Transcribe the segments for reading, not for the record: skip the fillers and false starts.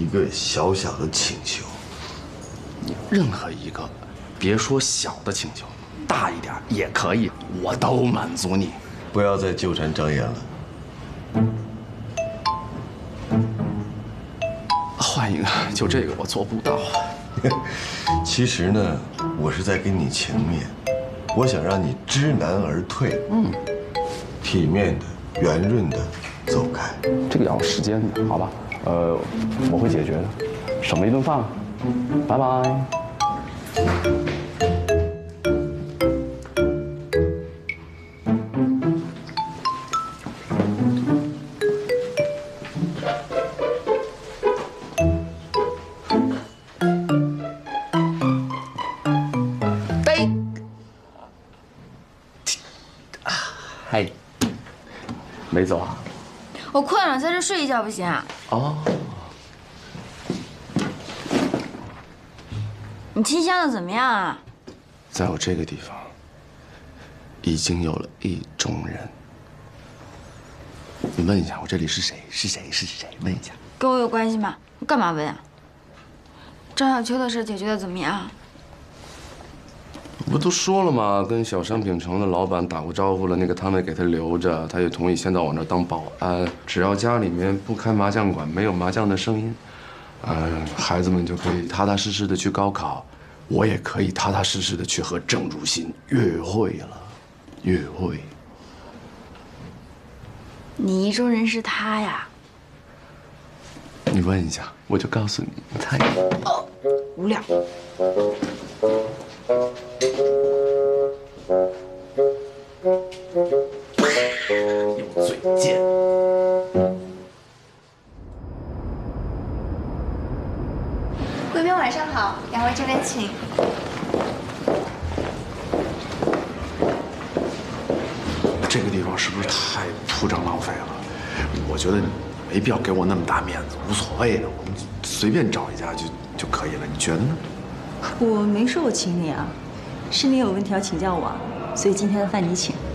一个小小的请求。 你任何一个，别说小的请求，大一点也可以，我都满足你。 不要再纠缠张岩了。 换一个，就这个我做不到。 其实呢，我是在跟你情面，我想让你知难而退，体面的、圆润的走开。 这个要时间的，好吧？我会解决的，省了一顿饭。拜拜。嗨，没走啊？ 我困了，在这睡一觉不行啊？ 哦。 你清香的怎么样啊？ 在我这个地方，已经有了意中人。你问一下，我这里是谁？是谁？是谁？问一下。 跟我有关系吗？我干嘛问啊？张小秋的事解决的怎么样？ 不都说了吗？跟小商品城的老板打过招呼了，那个摊位给他留着，他也同意先到我那儿当保安。只要家里面不开麻将馆，没有麻将的声音，孩子们就可以踏踏实实的去高考，我也可以踏踏实实的去和郑如新约会了，约会。 你意中人是他呀？ 你问一下，我就告诉你，你猜。 哦，无聊。 用嘴贱。 贵宾晚上好，两位这边请。 这个地方是不是太铺张浪费了？我觉得没必要给我那么大面子，无所谓的，我们随便找一家就可以了。你觉得呢？ 我没说我请你啊，是你有问题要请教我啊，所以今天的饭你请。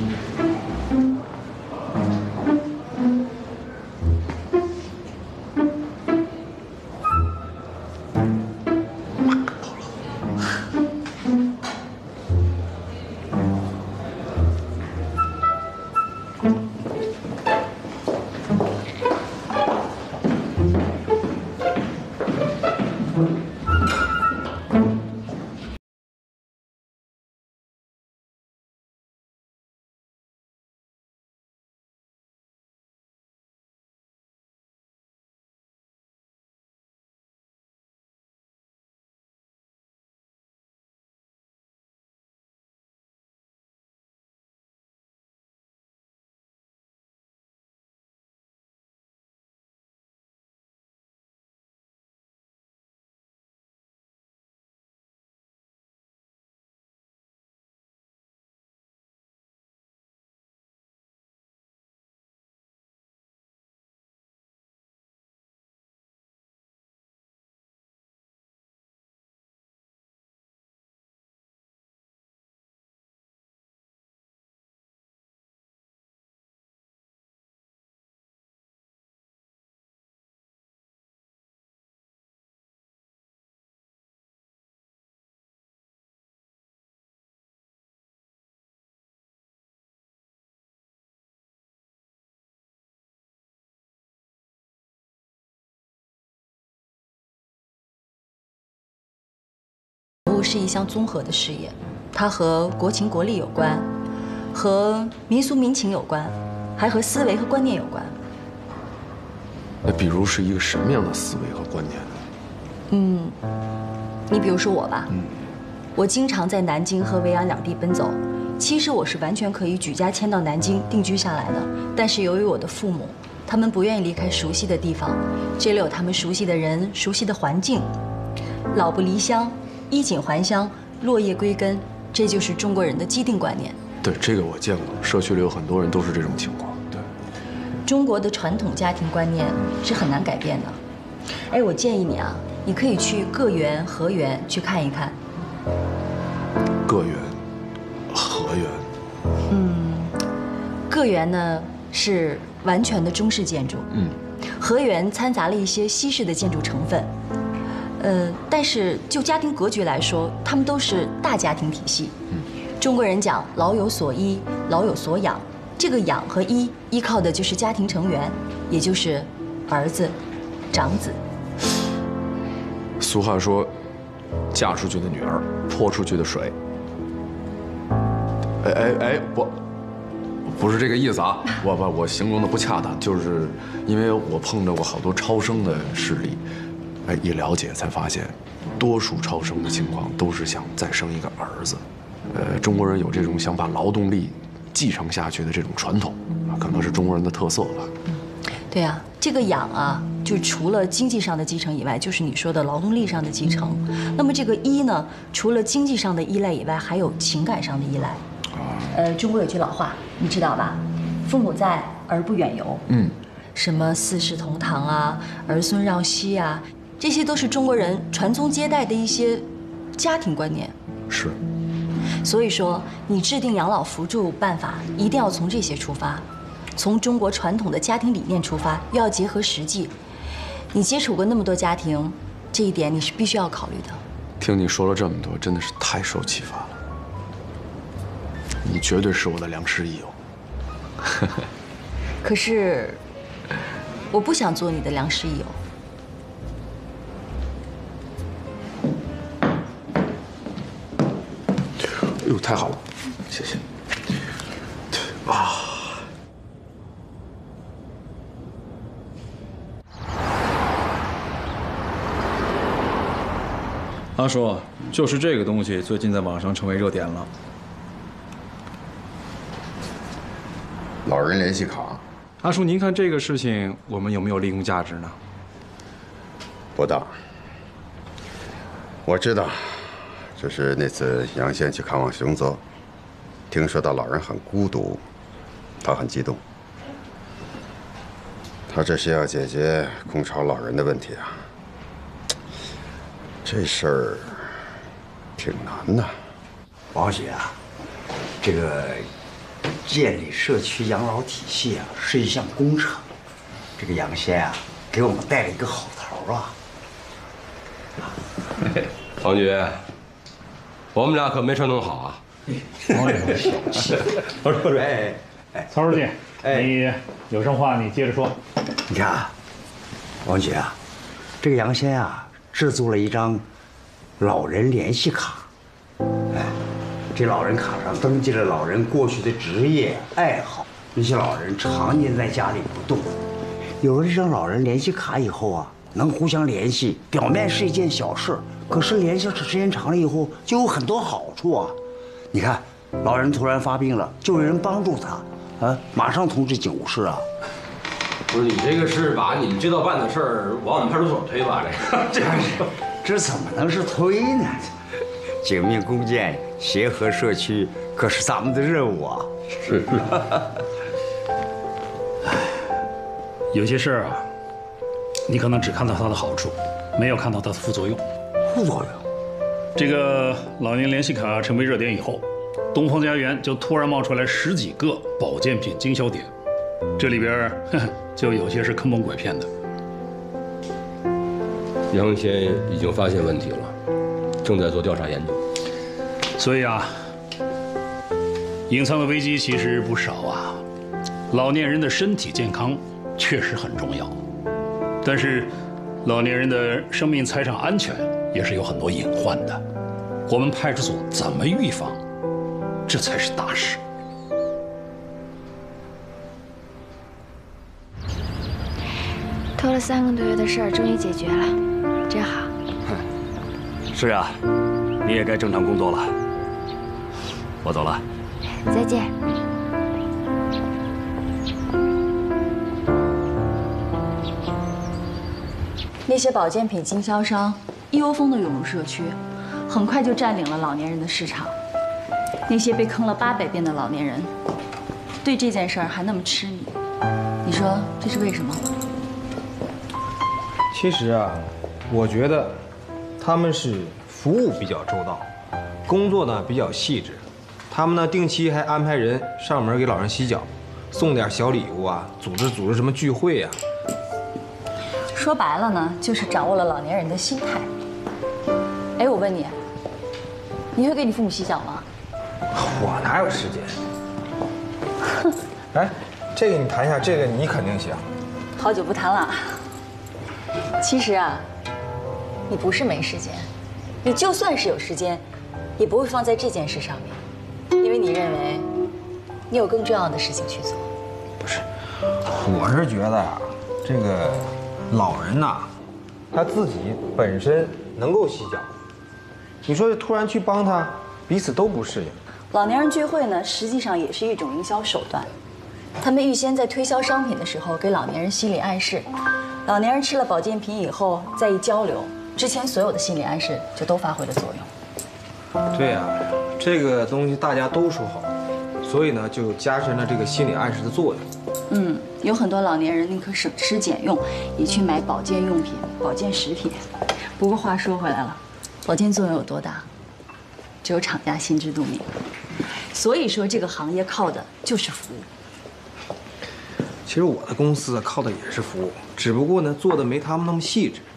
是一项综合的事业，它和国情国力有关，和民俗民情有关，还和思维和观念有关。 那比如是一个什么样的思维和观念呢？ 你比如说我吧，我经常在南京和维安两地奔走。其实我是完全可以举家迁到南京定居下来的，但是由于我的父母，他们不愿意离开熟悉的地方，这里有他们熟悉的人、熟悉的环境，老不离乡。衣锦还乡，落叶归根，这就是中国人的既定观念。 对，这个我见过，社区里有很多人都是这种情况。对， 中国的传统家庭观念是很难改变的。哎，我建议你啊，你可以去个园、河园去看一看。 个园、河园。 个园呢是完全的中式建筑。河河源掺杂了一些西式的建筑成分。但是就家庭格局来说，他们都是大家庭体系。中国人讲老有所依，老有所养，这个养和依靠的就是家庭成员，也就是儿子、长子。 俗话说，嫁出去的女儿泼出去的水。不是这个意思啊，我形容的不恰当，就是因为我碰到过好多超生的事例。一了解才发现，多数超生的情况都是想再生一个儿子。中国人有这种想把劳动力继承下去的这种传统，可能是中国人的特色吧。 对啊，这个养啊，就除了经济上的继承以外，就是你说的劳动力上的继承。那么这个依呢，除了经济上的依赖以外，还有情感上的依赖。中国有句老话，你知道吧？父母在，儿不远游。什么四世同堂啊，儿孙绕膝啊。这些都是中国人传宗接代的一些家庭观念。 是。 所以说，你制定养老扶助办法，一定要从这些出发，从中国传统的家庭理念出发，又要结合实际。你接触过那么多家庭，这一点你是必须要考虑的。 听你说了这么多，真的是太受启发了。你绝对是我的良师益友。 可是，我不想做你的良师益友。 哎呦，太好了，谢谢。啊， 阿叔，就是这个东西最近在网上成为热点了。 老人联系卡。 阿叔，您看这个事情，我们有没有利用价值呢？ 不大。我知道。这是那次杨先去看望熊泽，听说到老人很孤独，他很激动。他这是要解决空巢老人的问题啊，这事儿挺难的。 王姐啊，这个建立社区养老体系啊是一项工程，这个杨先啊给我们带了一个好头啊。 王局。我们俩可没说弄好啊！ 王姐小气，不是，曹书记，你有什么话你接着说。 你看啊，王姐啊，这个杨先啊制作了一张老人联系卡，这老人卡上登记了老人过去的职业爱好，那些老人常年在家里不动，有了这张老人联系卡以后啊，能互相联系，表面是一件小事。可是联系时间长了以后，就有很多好处啊！你看，老人突然发病了，就有人帮助他，马上通知警务室啊。 不是你这个是把你们街道办的事儿往我们派出所推吧？ 这怎么能是推呢？警民共建、协和社区可是咱们的任务啊！ 是。 有些事儿啊，你可能只看到它的好处，没有看到它的副作用。 副作用， 这个老年联系卡成为热点以后，东方家园就突然冒出来10几个保健品经销点，这里边就有些是坑蒙拐骗的。 杨先已经发现问题了，正在做调查研究。 所以啊，隐藏的危机其实不少啊。老年人的身体健康确实很重要，但是老年人的生命财产安全也是有很多隐患的，我们派出所怎么预防，这才是大事。 拖了3个多月的事儿终于解决了，真好。 是啊，你也该正常工作了。我走了， 再见。 那些保健品经销商一窝蜂地涌入社区，很快就占领了老年人的市场。那些被坑了800遍的老年人，对这件事儿还那么痴迷，你说这是为什么？ 其实啊，我觉得他们是服务比较周到，工作呢比较细致。他们呢定期还安排人上门给老人洗脚，送点小礼物啊，组织什么聚会啊。 说白了呢，就是掌握了老年人的心态。哎，我问你，你会给你父母洗脚吗？ 我哪有时间？哎，这个你谈一下，这个你肯定行。 好久不谈了。其实啊，你不是没时间，你就算是有时间，也不会放在这件事上面，因为你认为你有更重要的事情去做。 不是，我是觉得啊，这个老人呐，他自己本身能够洗脚，你说突然去帮他，彼此都不适应。 老年人聚会呢，实际上也是一种营销手段。他们预先在推销商品的时候，给老年人心理暗示，老年人吃了保健品以后再一交流，之前所有的心理暗示就都发挥了作用。 对呀，这个东西大家都说好，所以呢就加深了这个心理暗示的作用。 有很多老年人宁可省吃俭用，也去买保健用品、保健食品。不过话说回来了，保健作用有多大，只有厂家心知肚明。所以说，这个行业靠的就是服务。 其实我的公司靠的也是服务，只不过呢做的没他们那么细致。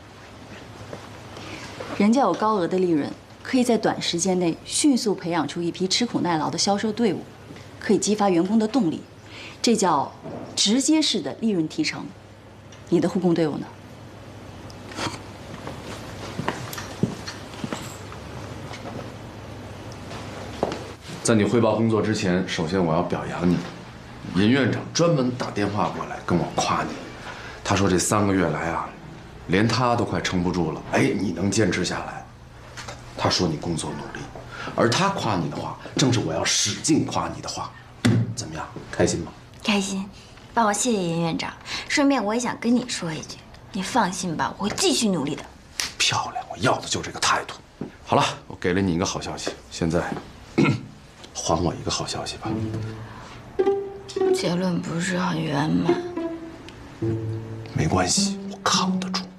人家有高额的利润，可以在短时间内迅速培养出一批吃苦耐劳的销售队伍，可以激发员工的动力，这叫直接式的利润提成。你的护工队伍呢？ 在你汇报工作之前，首先我要表扬你。尹院长专门打电话过来跟我夸你，他说这3个月来啊，连他都快撑不住了。哎，你能坚持下来，他说你工作努力，而他夸你的话，正是我要使劲夸你的话。怎么样，开心吗？ 开心，帮我谢谢尹院长。顺便我也想跟你说一句，你放心吧，我会继续努力的。 漂亮，我要的就是这个态度。好了，我给了你一个好消息，现在还我一个好消息吧。 结论不是很圆满。 没关系，我扛得住。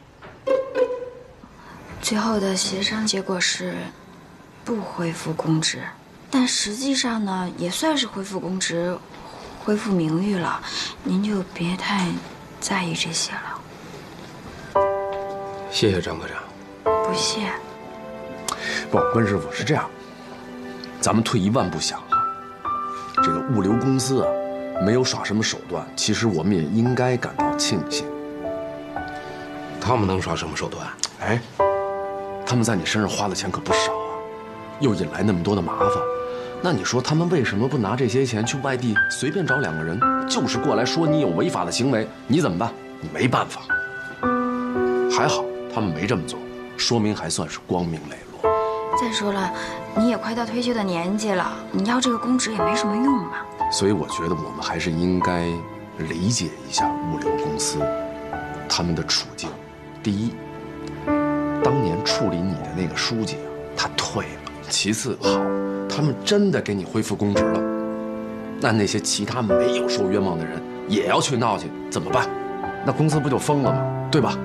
最后的协商结果是不恢复公职，但实际上呢，也算是恢复公职，恢复名誉了。您就别太在意这些了。 谢谢张科长。 不谢。 不，温师傅是这样，咱们退一万步想啊，这个物流公司啊，没有耍什么手段，其实我们也应该感到庆幸。 他们能耍什么手段？ 哎，他们在你身上花的钱可不少啊，又引来那么多的麻烦。那你说他们为什么不拿这些钱去外地随便找2个人，就是过来说你有违法的行为，你怎么办？你没办法。还好他们没这么做，说明还算是光明磊落。 再说了，你也快到退休的年纪了，你要这个公职也没什么用嘛。 所以我觉得我们还是应该理解一下物流公司他们的处境。第一，当年处理你的那个书记他退了。其次，好，他们真的给你恢复公职了，那些其他没有受冤枉的人也要去闹去，怎么办？那公司不就疯了吗？对吧？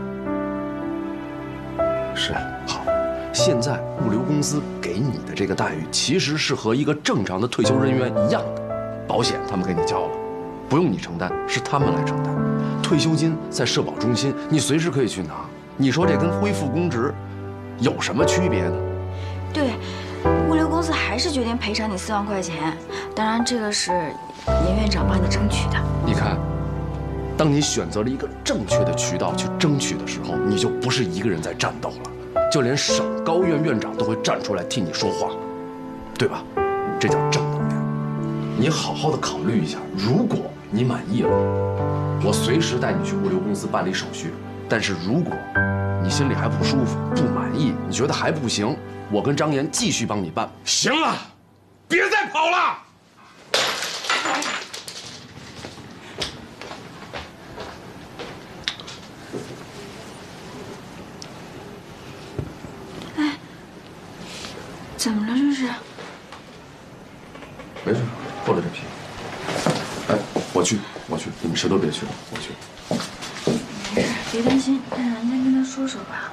是，好。现在物流公司给你的这个待遇，其实是和一个正常的退休人员一样的。保险他们给你交了，不用你承担，是他们来承担。退休金在社保中心，你随时可以去拿。你说这跟恢复公职有什么区别呢？ 对，物流公司还是决定赔偿你4万块钱，当然这个是尹院长帮你争取的。 你看，当你选择了一个正确的渠道去争取的时候，你就不是一个人在战斗了，就连省高院院长都会站出来替你说话，对吧？这叫正能量。你好好的考虑一下，如果你满意了，我随时带你去物流公司办理手续。但是如果你心里还不舒服、不满意，你觉得还不行，我跟张岩继续帮你办。 行了，别再跑了。 哎，怎么了这是？ 没事，破了这皮。哎，我去，你们谁都别去了，我去。 没事，别担心，让人家跟他说说吧。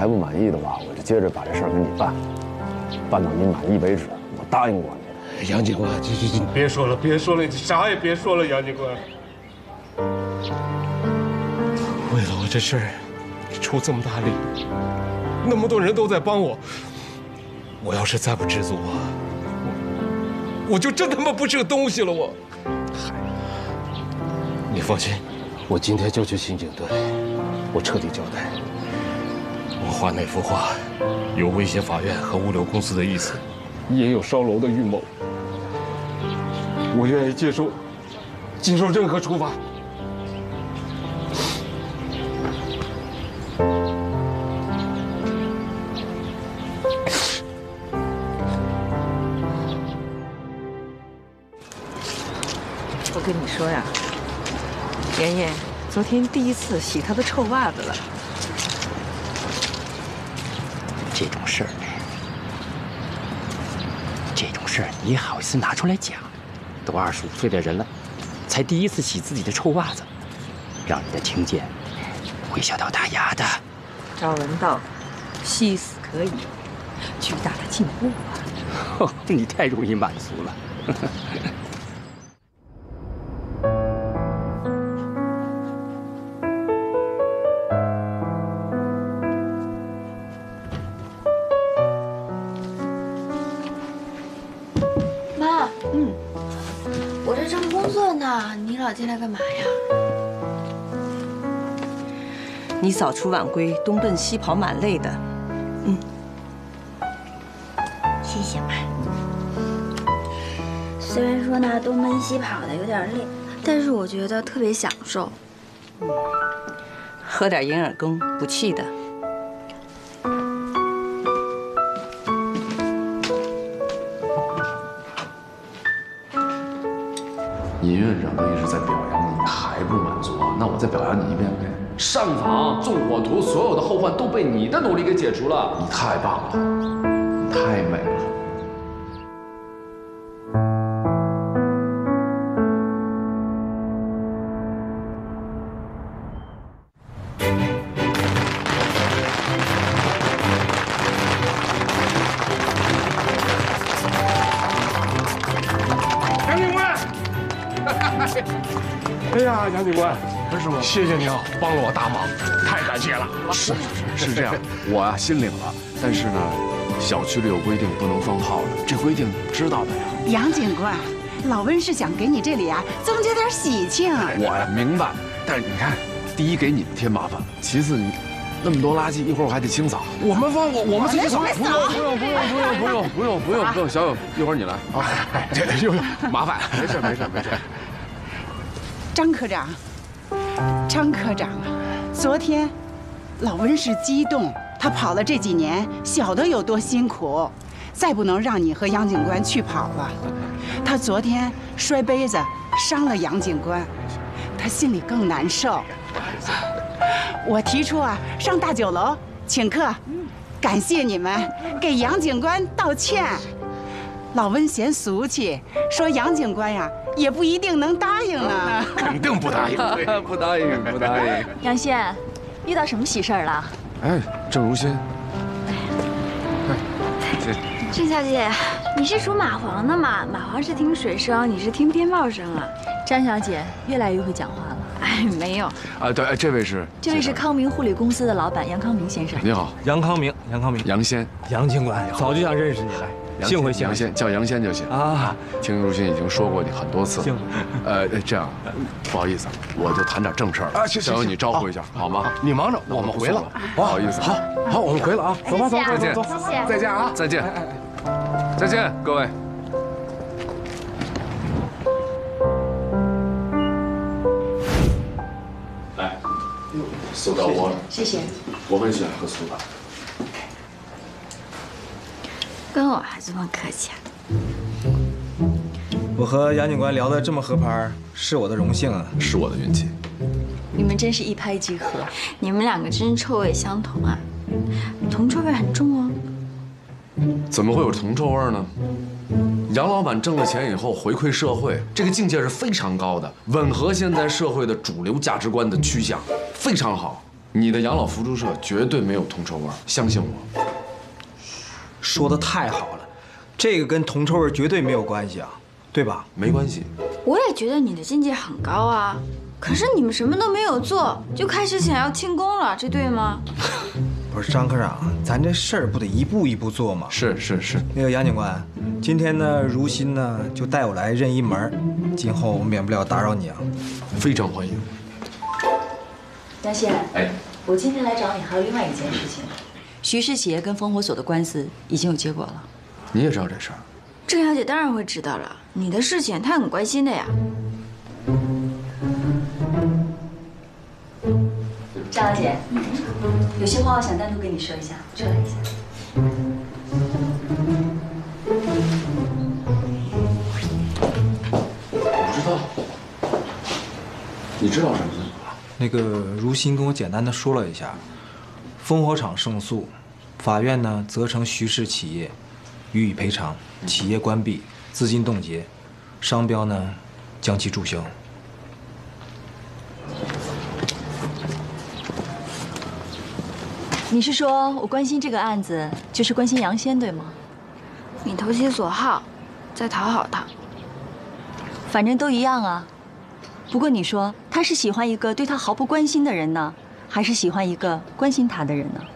还不满意的话，我就接着把这事儿给你办，办到你满意为止。我答应过你。 杨警官，你别说了，别说了，你啥也别说了，杨警官。为了我这事儿，出这么大力，那么多人都在帮我，我要是再不知足啊，我就真他妈不是个东西了，我。嗨，你放心，我今天就去刑警队，我彻底交代。我画那幅画，有威胁法院和物流公司的意思，也有烧楼的预谋。我愿意接受任何处罚。 我跟你说呀，妍妍昨天第一次洗她的臭袜子了。 这种事儿你也好意思拿出来讲？都25岁的人了，才第一次洗自己的臭袜子，让人家听见会笑掉大牙的。 朝闻道，夕死可矣，巨大的进步啊！ 你太容易满足了。 你老进来干嘛呀？ 你早出晚归，东奔西跑，蛮累的。 谢谢妈。虽然说呢，东奔西跑的有点累，但是我觉得特别享受。 喝点银耳羹，补气的。 尹院长都一直在表扬你，你还不满足啊？那我再表扬你一遍呗！上访纵火图所有的后患都被你的努力给解除了，你太棒了，你太美了。 哎呀，杨警官，是吗？谢谢你啊，帮了我大忙，太感谢了。 是这样，我啊心领了，但是呢，小区里有规定不能放炮的，这规定你知道的呀。 杨警官，老温是想给你这里啊增加点喜庆。 我呀明白，但是你看，第一给你们添麻烦，其次你那么多垃圾，一会儿我还得清扫。我们自己扫。不用，小友，一会儿你来啊。这麻烦，没事。 张科长啊，昨天老温是激动，他跑了这几年，晓得有多辛苦，再不能让你和杨警官去跑了。他昨天摔杯子伤了杨警官，他心里更难受。我提出啊，上大酒楼请客，感谢你们，给杨警官道歉。老温嫌俗气，说杨警官呀也不一定能答应呢。 肯定不答应， 不答应。 杨仙，遇到什么喜事儿了？ 哎，郑如新。 郑小姐，你是属蚂蟥的嘛？蚂蟥是听水声，你是听鞭炮声啊。 张小姐越来越会讲话了。 哎，没有。 啊，对，这位是康明护理公司的老板杨康明先生。 你好， 杨康明， 杨仙， 杨警官，早就想认识你了。幸会杨仙，叫杨仙就行啊。听如新已经说过你很多次了。这样，不好意思，我就谈点正事儿了。小友，你招呼一下好吗？ 你忙着，我们回了。 不好意思， 好，我们回了啊。走吧， 再见， 再见啊， 再见，再见，各位。来，苏打窝。 谢谢。 我很喜欢喝苏打。 跟我还这么客气啊？ 我和杨警官聊得这么合拍，是我的荣幸啊， 是我的运气。 你们真是一拍即合， 你们两个真臭味相同啊，铜臭味很重哦。 怎么会有铜臭味呢？杨老板挣了钱以后回馈社会，这个境界是非常高的，吻合现在社会的主流价值观的趋向，非常好。 你的养老扶助社绝对没有铜臭味，相信我。 说的太好了，这个跟铜臭味绝对没有关系啊，对吧？ 没关系。 我也觉得你的境界很高啊，可是你们什么都没有做，就开始想要庆功了，这对吗？ 不是张科长，咱这事儿不得一步一步做吗？ 是。 那个杨警官，今天呢，如新呢就带我来任一门，今后我免不了打扰你啊。 非常欢迎。 杨先， 哎， 我今天来找你还有另外一件事情，徐氏企业跟烽火所的官司已经有结果了。 你也知道这事儿？ 郑小姐当然会知道了，你的事情她很关心的呀。 张小姐，有些话我想单独跟你说一下，出来一下。 我不知道，你知道什么？ 那个如新跟我简单的说了一下，烽火厂胜诉，法院呢责成徐氏企业予以赔偿，企业关闭，资金冻结，商标呢将其注销。 你是说我关心这个案子，就是关心杨先，对吗？ 你投其所好，在讨好他。 反正都一样啊。不过你说他是喜欢一个对他毫不关心的人呢，还是喜欢一个关心他的人呢？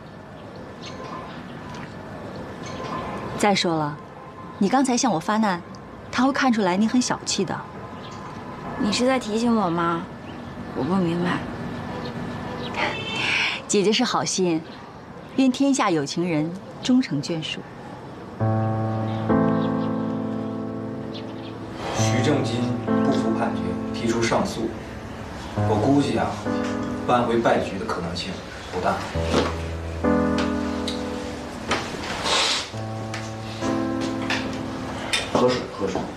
再说了，你刚才向我发难，他会看出来你很小气的。 你是在提醒我吗？我不明白。 姐姐是好心，愿天下有情人终成眷属。 徐正金不服判决，提出上诉。我估计啊，扳回败局的可能性不大。 喝水。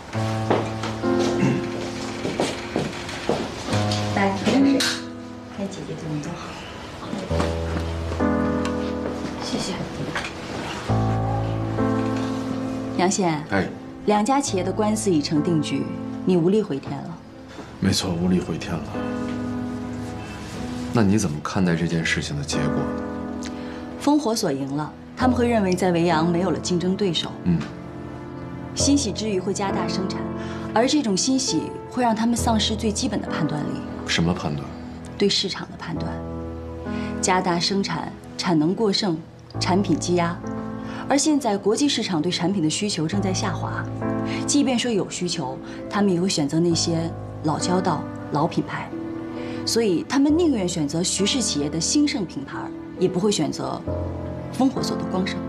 来，喝点水。看姐姐对你多好。 谢谢。 杨宪， 哎， 两家企业的官司已成定局，你无力回天了。 没错，无力回天了。那你怎么看待这件事情的结果呢？ 烽火所赢了，他们会认为在维扬没有了竞争对手。欣喜之余会加大生产，而这种欣喜会让他们丧失最基本的判断力。 什么判断？ 对市场的判断。加大生产，产能过剩，产品积压。而现在国际市场对产品的需求正在下滑，即便说有需求，他们也会选择那些老交道、老品牌，所以他们宁愿选择徐氏企业的兴盛品牌，也不会选择烽火所的光盛。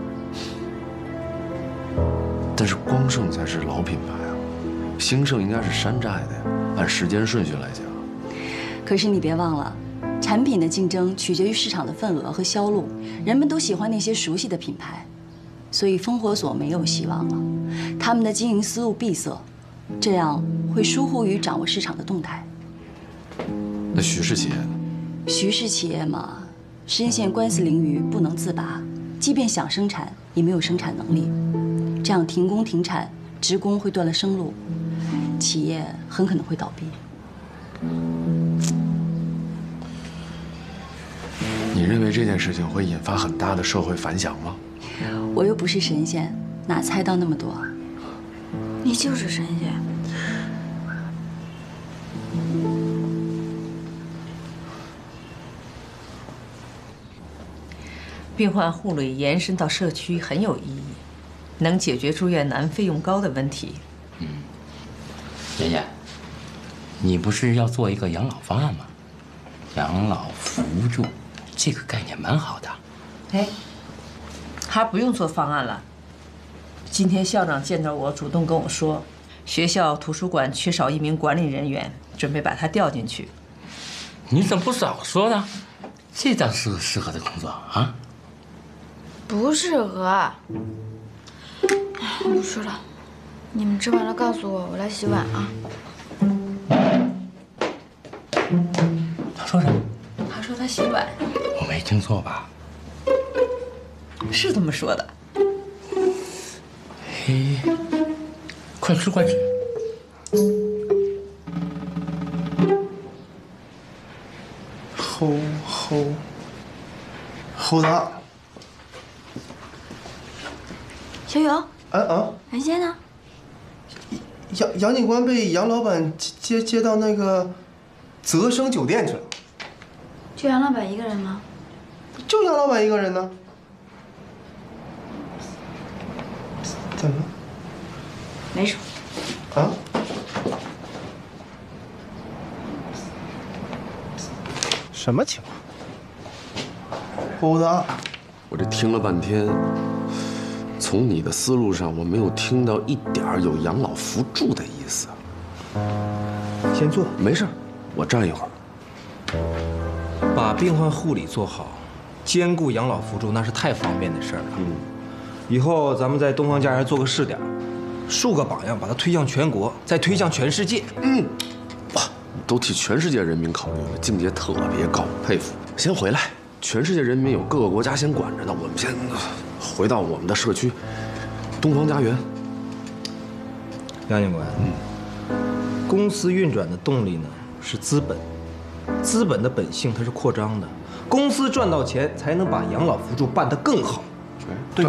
但是光盛才是老品牌啊，兴盛应该是山寨的呀，按时间顺序来讲。 可是你别忘了，产品的竞争取决于市场的份额和销路，人们都喜欢那些熟悉的品牌。所以烽火所没有希望了，他们的经营思路闭塞，这样会疏忽于掌握市场的动态。 那徐氏企业呢？ 徐氏企业嘛，深陷官司囹圄不能自拔，即便想生产也没有生产能力，这样停工停产，职工会断了生路，企业很可能会倒闭。 你认为这件事情会引发很大的社会反响吗？ 我又不是神仙，哪猜到那么多啊？ 你就是神仙。 病患护理延伸到社区很有意义，能解决住院难、费用高的问题。 妍妍，你不是要做一个养老方案吗？养老扶助这个概念蛮好的。 哎，还不用做方案了。今天校长见到我，主动跟我说，学校图书馆缺少一名管理人员，准备把他调进去。 你怎么不早说呢？这倒是个适合的工作啊。 不适合。哎，不说了，你们吃完了告诉我，我来洗碗啊。 他说什么？ 他说他洗碗。 我没听错吧？ 是这么说的。 嘿，快吃快吃。 齁齁。 侯达， 小勇， 杨仙呢？ 杨警官被杨老板接到那个泽生酒店去了。 就杨老板一个人吗？ 就杨老板一个人呢。怎么了？ 没什么。 啊？什么情况？侯达， 我这听了半天，从你的思路上，我没有听到一点儿有养老扶助的意思。 先坐， 没事，我站一会儿。 把病患护理做好，兼顾养老扶助，那是太方便的事儿了。以后咱们在东方家园做个试点，树个榜样，把它推向全国，再推向全世界。 哇，都替全世界人民考虑了，境界特别高，佩服。先回来，全世界人民有各个国家先管着呢，我们先回到我们的社区，东方家园。 杨警官，公司运转的动力呢是资本，资本的本性它是扩张的，公司赚到钱才能把养老扶助办得更好。对。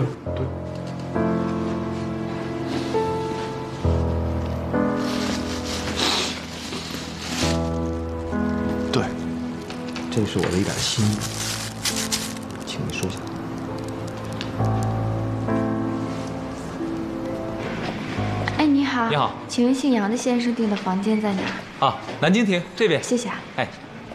对， 这是我的一点心意，请你收下。 哎，你好。 你好， 请问姓杨的先生订的房间在哪儿？ 啊，南京亭这边。 谢谢啊。 哎。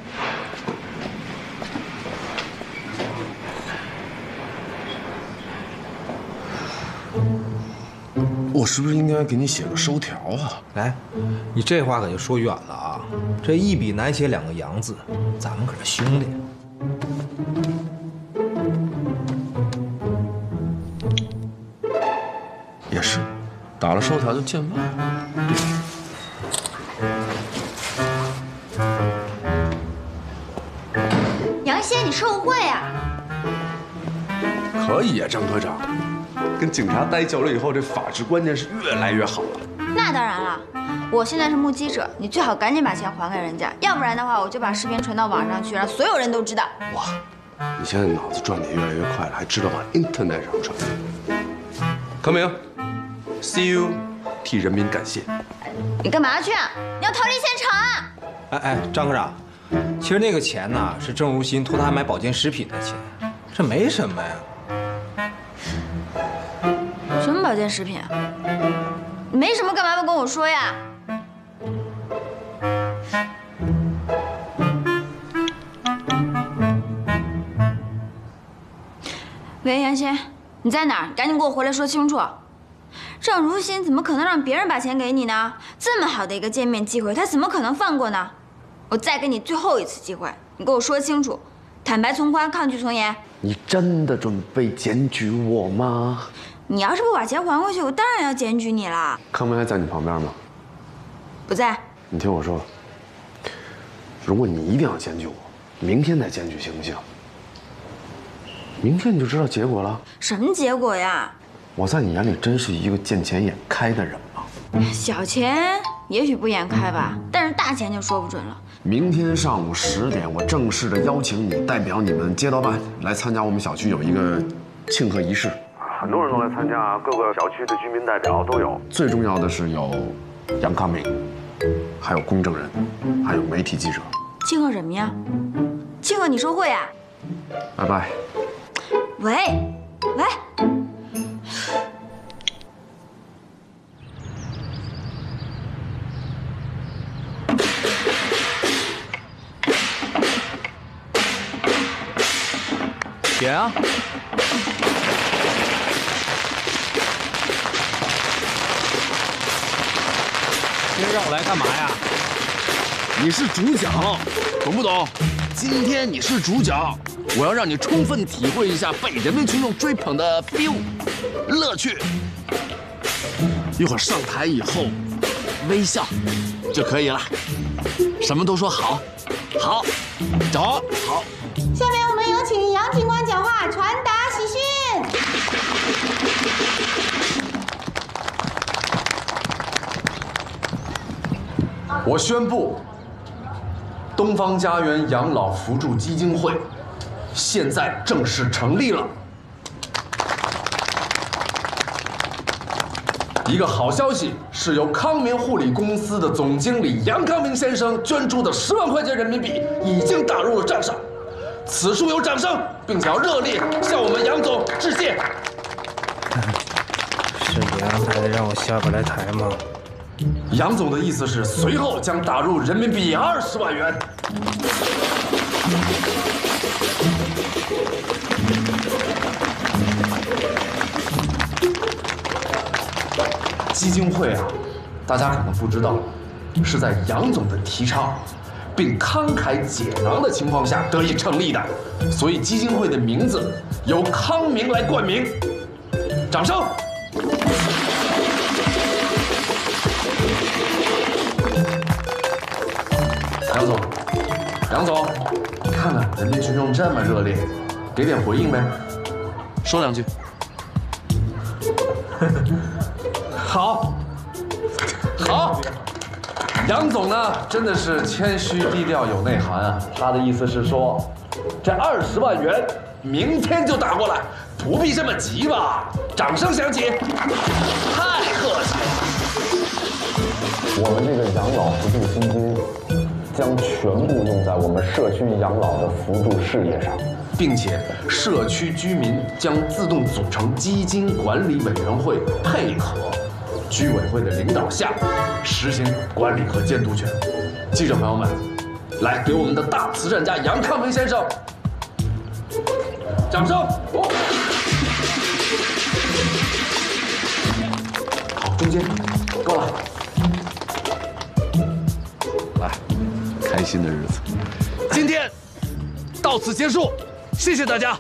我是不是应该给你写个收条啊？ 来，你这话可就说远了啊！这一笔难写两个杨字，咱们可是兄弟。 也是，打了收条就见外。 杨仙，你受贿啊！ 可以呀，张科长。跟警察待久了以后，这法治观念是越来越好了。 那当然了，我现在是目击者，你最好赶紧把钱还给人家，要不然的话，我就把视频传到网上去，让所有人都知道。 哇，你现在脑子转得越来越快了，还知道往 Internet 上传。康明 ，See you， 替人民感谢。 你干嘛去啊？你要逃离现场啊！ 哎，张科长，其实那个钱呢，是郑如新托他买保健食品的钱，这没什么呀。 什么保健食品？没什么，干嘛不跟我说呀？喂，杨仙，你在哪儿？赶紧给我回来说清楚。郑如新怎么可能让别人把钱给你呢？这么好的一个见面机会，他怎么可能放过呢？我再给你最后一次机会，你给我说清楚，坦白从宽，抗拒从严。 你真的准备检举我吗？ 你要是不把钱还回去，我当然要检举你了。 康明还在你旁边吗？ 不在。 你听我说，如果你一定要检举我，明天再检举行不行？明天你就知道结果了。 什么结果呀？ 我在你眼里真是一个见钱眼开的人吗？ 小钱也许不眼开吧，但是大钱就说不准了。 明天上午10点，我正式的邀请你代表你们街道办来参加我们小区有一个庆贺仪式。很多人都来参加，各个小区的居民代表都有。最重要的是有杨康明，还有公证人，还有媒体记者。 庆贺什么呀？庆贺你受贿啊！ 拜拜。 喂，喂。 点啊！今天让我来干嘛呀？ 你是主角，懂不懂？今天你是主角，我要让你充分体会一下被人民群众追捧的 feel 乐趣。一会儿上台以后，微笑就可以了，什么都说好，好，走，好。 下面我们有请杨警官讲话，传达喜讯。 我宣布，东方家园养老扶助基金会现在正式成立了。一个好消息是由康明护理公司的总经理杨康明先生捐出的10万块钱人民币已经打入了账上，此处有掌声，并且要热烈向我们杨总致谢。 是你安排的让我下不来台吗？ 杨总的意思是随后将打入人民币20万元。基金会啊，大家可能不知道，是在杨总的提倡并慷慨解囊的情况下得以成立的，所以基金会的名字由康明来冠名。掌声！杨总，看看人民群众这么热烈，给点回应呗，说2句。好，杨总呢真的是谦虚低调有内涵啊。他的意思是说，这20万元明天就打过来，不必这么急吧？掌声响起，太客气了。 我们这个养老扶助基金将全部用在我们社区养老的扶助事业上， 并且社区居民将自动组成基金管理委员会，配合居委会的领导下，实行管理和监督权。记者朋友们，来给我们的大慈善家杨康明先生掌声！好，中间够了。来，开心的日子，今天到此结束，谢谢大家。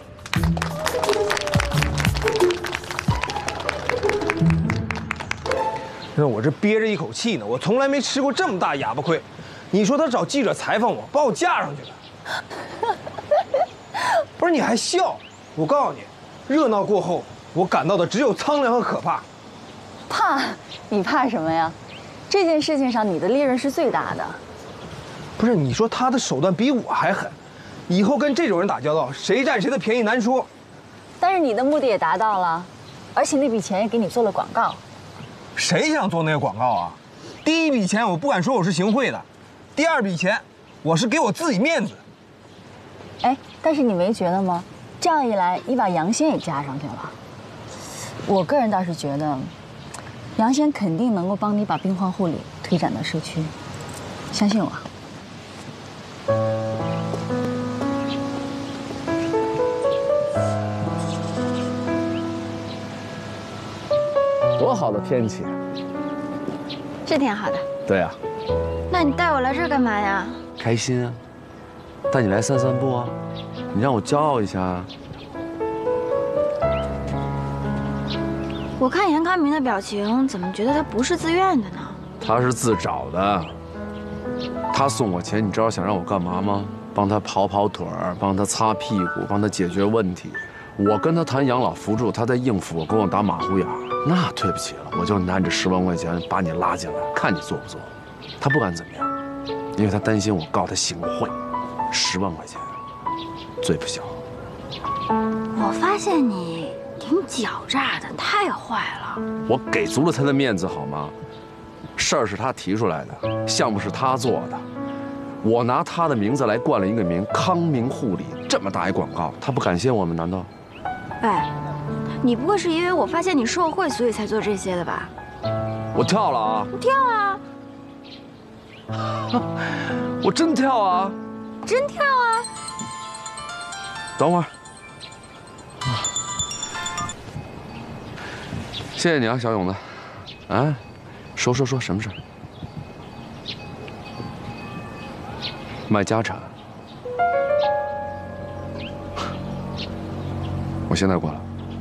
那我这憋着一口气呢，我从来没吃过这么大哑巴亏。你说他找记者采访我，把我架上去了。不是你还笑？我告诉你，热闹过后，我感到的只有苍凉和可怕。 怕？你怕什么呀？这件事情上，你的利润是最大的。 不是你说他的手段比我还狠，以后跟这种人打交道，谁占谁的便宜难说。 但是你的目的也达到了，而且那笔钱也给你做了广告。 谁想做那个广告啊？第一笔钱我不敢说我是行贿的，第二笔钱我是给我自己面子。 哎，但是你没觉得吗？这样一来，你把杨仙也加上去了。我个人倒是觉得，杨仙肯定能够帮你把病患护理推展到社区，相信我。 多好的天气！ 是挺好的。 对啊， 那你带我来这儿干嘛呀？ 开心啊，带你来散散步啊，你让我骄傲一下啊。 我看严康明的表情，怎么觉得他不是自愿的呢？ 他是自找的。他送我钱，你知道想让我干嘛吗？帮他跑跑腿儿，帮他擦屁股，帮他解决问题。我跟他谈养老扶助，他在应付我，跟我打马虎眼。那对不起了，我就拿着10万块钱把你拉进来，看你做不做。他不敢怎么样，因为他担心我告他行贿。10万块钱，罪不小。 我发现你挺狡诈的，太坏了。 我给足了他的面子，好吗？事儿是他提出来的，项目是他做的，我拿他的名字来冠了一个名，康明护理，这么大一广告，他不感谢我们难道？ 哎，你不会是因为我发现你受贿，所以才做这些的吧？ 我跳了啊！ 你跳啊！ 我真跳啊！ 真跳啊！ 等会儿，谢谢你啊，小勇子。啊，说什么事？卖家产。我现在过来。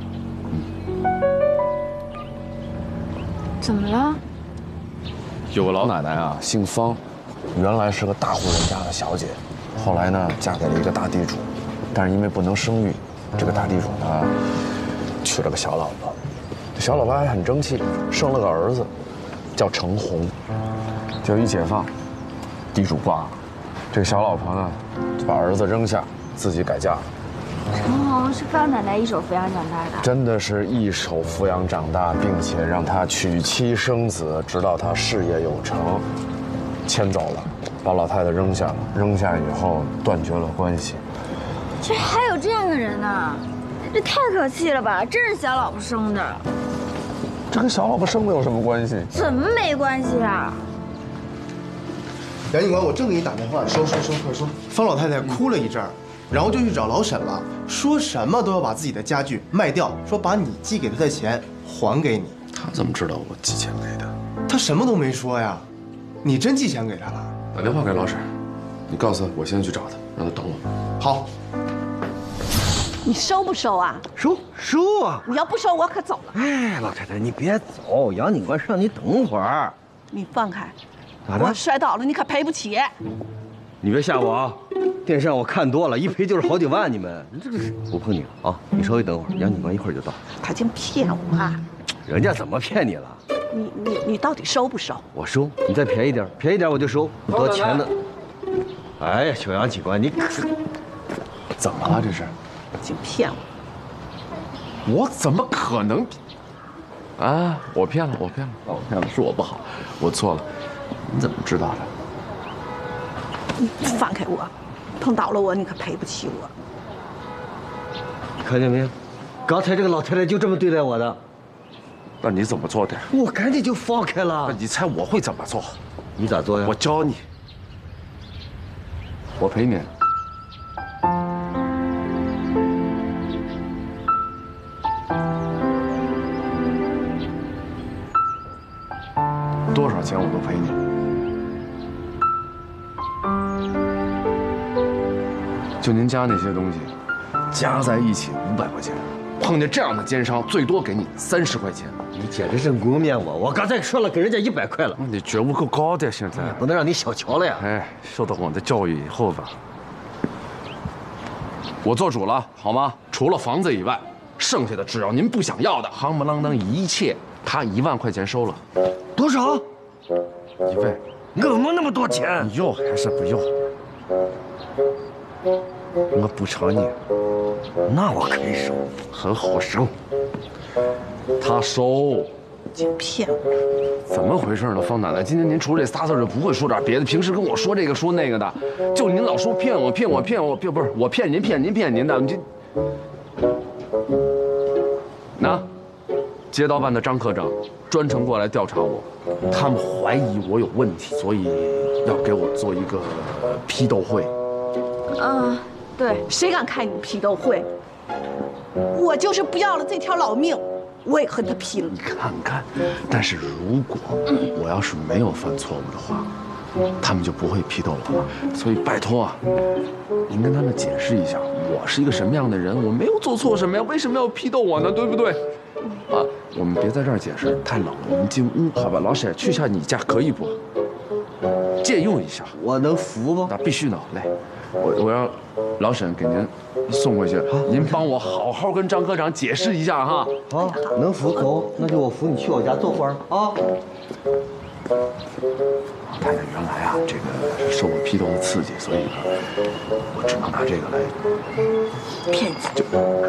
怎么了？ 有个老奶奶啊，姓方，原来是个大户人家的小姐，后来呢嫁给了一个大地主，但是因为不能生育，这个大地主呢娶了个小老婆，这小老婆还很争气，生了个儿子，叫程红。就一解放，地主挂了，这个小老婆呢就把儿子扔下，自己改嫁了。 陈红是方奶奶一手抚养长大的， 真的是一手抚养长大，并且让他娶妻生子，直到他事业有成，迁走了，把老太太扔下了。扔下以后断绝了关系。 这还有这样的人呢？这太可气了吧！真是小老婆生的。 这跟小老婆生的有什么关系？ 怎么没关系啊？ 杨警官，我正给你打电话，说，快说。方老太太哭了一阵儿，然后就去找老沈了，说什么都要把自己的家具卖掉，说把你寄给她的钱还给你。 他怎么知道我寄钱给他？ 他什么都没说呀。你真寄钱给他了？ 打电话给老沈，你告诉他我先去找他，让他等我。 好。 你收不收啊？ 收啊！ 你要不收，我可走了。 哎，老太太，你别走，杨警官是让你等会儿。 你放开。 咋的？ 我摔倒了，你可赔不起。 你别吓我啊！电视上我看多了，一赔就是好几万。你们，你这个不碰你了啊！你稍微等会儿，杨警官一会儿就到。 他竟骗我啊！ 人家怎么骗你了？ 你到底收不收？ 我收，你再便宜点，便宜点我就收。多钱呢？哎呀，小杨警官，你可怎么了？这是？ 竟骗我！ 我怎么可能？啊！我骗了，是我不好，我错了。你怎么知道的？ 你放开我！碰倒了我，你可赔不起我。 看见没有？刚才这个老太太就这么对待我的。 那你怎么做的？ 我赶紧就放开了。 那你猜我会怎么做？ 你咋做呀？ 我教你。我赔你。多少钱我都赔你。就您家那些东西，加在一起500块钱。碰见这样的奸商，最多给你30块钱。 你简直是污蔑我！我刚才说了，给人家100块了。 你觉悟够高的，现在不能让你小瞧了呀！ 哎，受到我的教育以后吧，我做主了，好吗？除了房子以外，剩下的只要您不想要的，夯不啷当一切，他1万块钱收了。 多少 ？1万。 怎么那么多钱？ 你要还是不要？我补偿你。 那我可以收， 很好收。他收。 竟骗我！ 怎么回事呢，方奶奶？今天您除了这仨字就不会说点别的？平时跟我说这个说那个的，就您老说骗我，不是我骗您的，你这。那，街道办的张科长专程过来调查我，他们怀疑我有问题，所以要给我做一个批斗会。 对，谁敢开你批斗会？我就是不要了这条老命，我也和他拼了。 你看看，但是如果我要是没有犯错误的话，他们就不会批斗我了。所以拜托啊，您跟他们解释一下，我是一个什么样的人，我没有做错什么呀，为什么要批斗我呢？对不对？啊，我们别在这儿解释，太冷了，我们进屋好吧？老沈，去一下你家可以不？借用一下， 我能服吗？ 那必须能，来。我让老沈给您送回去，您帮我好好跟张科长解释一下哈。 好，能服走，那就我扶你去我家坐会儿啊。 老太太原来啊，这个受过批斗的刺激，所以呢，我只能拿这个来骗子。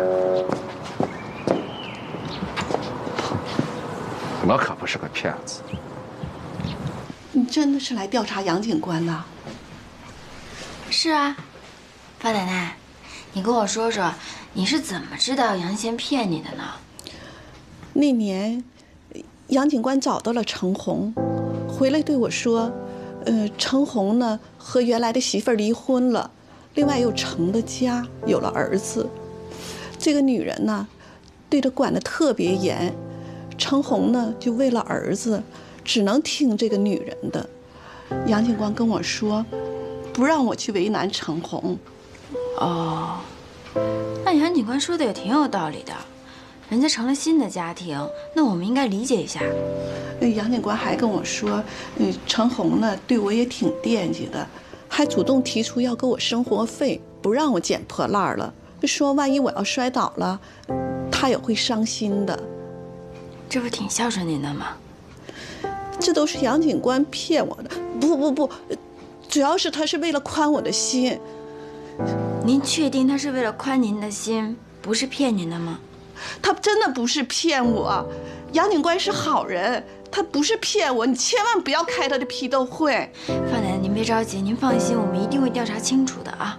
我可不是个骗子。 你真的是来调查杨警官的？ 是啊，方奶奶，你跟我说说，你是怎么知道杨先骗你的呢？ 那年，杨警官找到了程红，回来对我说，程红呢和原来的媳妇儿离婚了，另外又成了家，有了儿子。这个女人呢，对他管得特别严，程红呢就为了儿子，只能听这个女人的。杨警官跟我说，不让我去为难程红。 哦，那杨警官说的也挺有道理的，人家成了新的家庭，那我们应该理解一下。 杨警官还跟我说，程红呢对我也挺惦记的，还主动提出要给我生活费，不让我捡破烂了，说万一我要摔倒了，他也会伤心的。 这不挺孝顺您的吗？ 这都是杨警官骗我的，不，主要是他是为了宽我的心。 您确定他是为了宽您的心，不是骗您的吗？ 他真的不是骗我，杨警官是好人，他不是骗我，你千万不要开他的批斗会。 范奶奶，您别着急，您放心，我们一定会调查清楚的啊。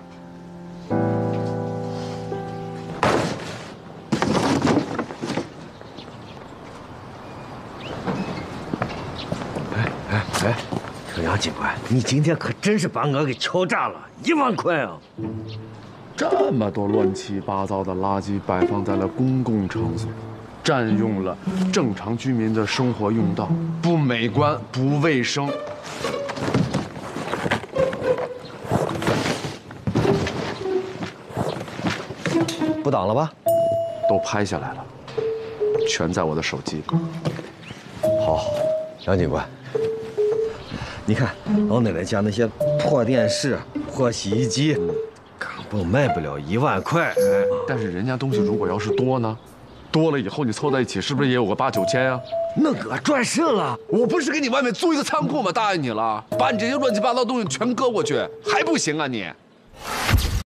哎，说杨警官，你今天可真是把我给敲诈了，1万块啊！ 这么多乱七八糟的垃圾摆放在了公共场所，占用了正常居民的生活用道，不美观、不卫生。 不挡了吧？ 都拍下来了，全在我的手机里。 好，杨警官，你看老奶奶家那些破电视、破洗衣机，根本卖不了1万块。 但是人家东西如果要是多呢？多了以后你凑在一起，是不是也有个8、9千呀？ 那我赚剩了。 我不是给你外面租一个仓库吗？答应你了，把你这些乱七八糟东西全搁过去，还不行啊你？